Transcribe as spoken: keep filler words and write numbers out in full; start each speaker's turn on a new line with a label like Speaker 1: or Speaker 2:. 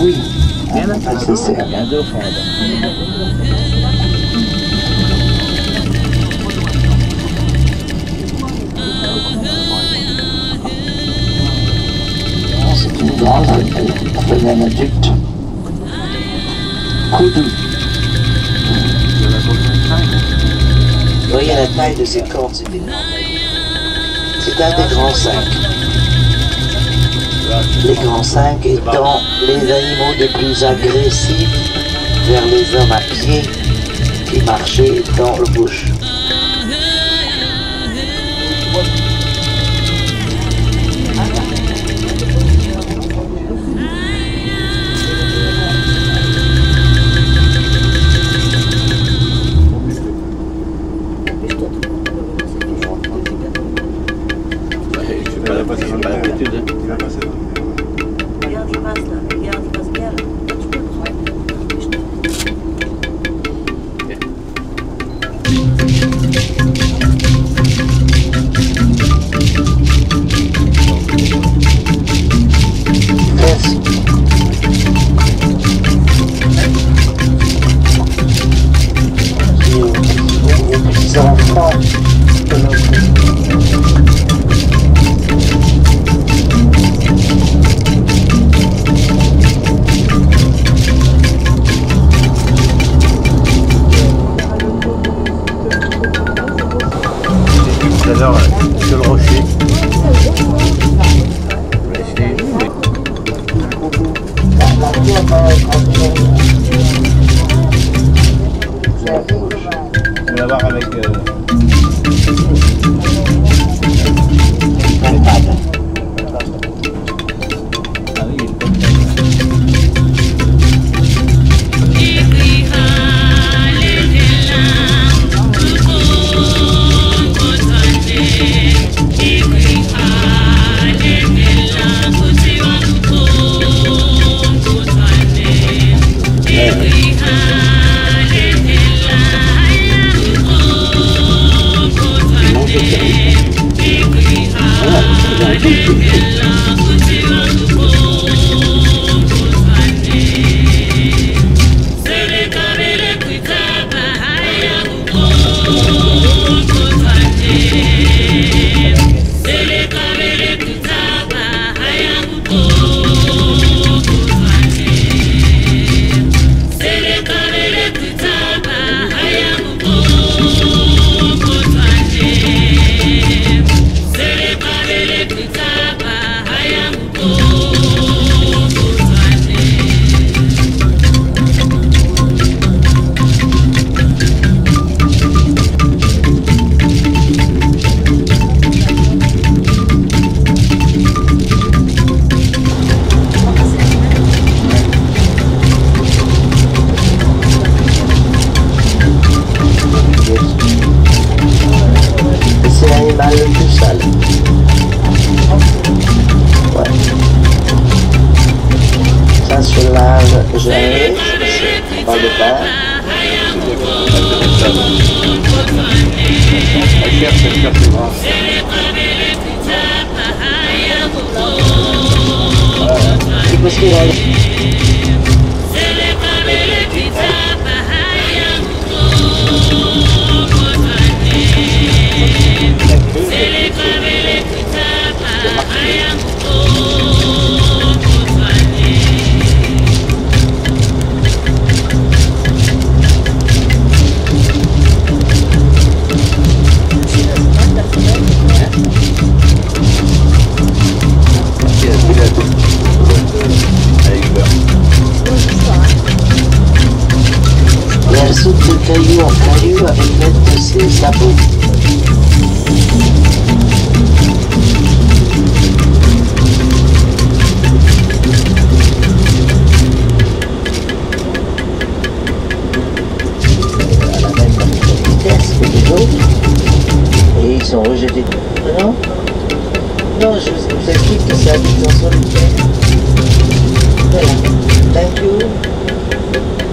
Speaker 1: Oui, ah, c'est ça. C'est une grande alpine, un adulte. Coudou. Vous voyez la taille de ces cordes, c'est des grandes. C'est un des grands cinq. Les grands cinq étant les animaux les plus agressifs vers les hommes à pied qui marchaient dans le bush.
Speaker 2: Alors, sur le rocher. On va voir avec... Euh... Ah oui, il est
Speaker 1: le plus sale. Ouais. Ça se lave jamais, c'est pas de pain.
Speaker 2: Elle cherche, elle cherche les bras.
Speaker 1: C'est parce qu'il a... Elle saute de caillou en caillou avec l'aide de ses sabots. À la même vitesse que les autres. Et ils sont rejetés. Non, non, je vous explique que c'est à vitesse solitaire. Voilà. Thank you.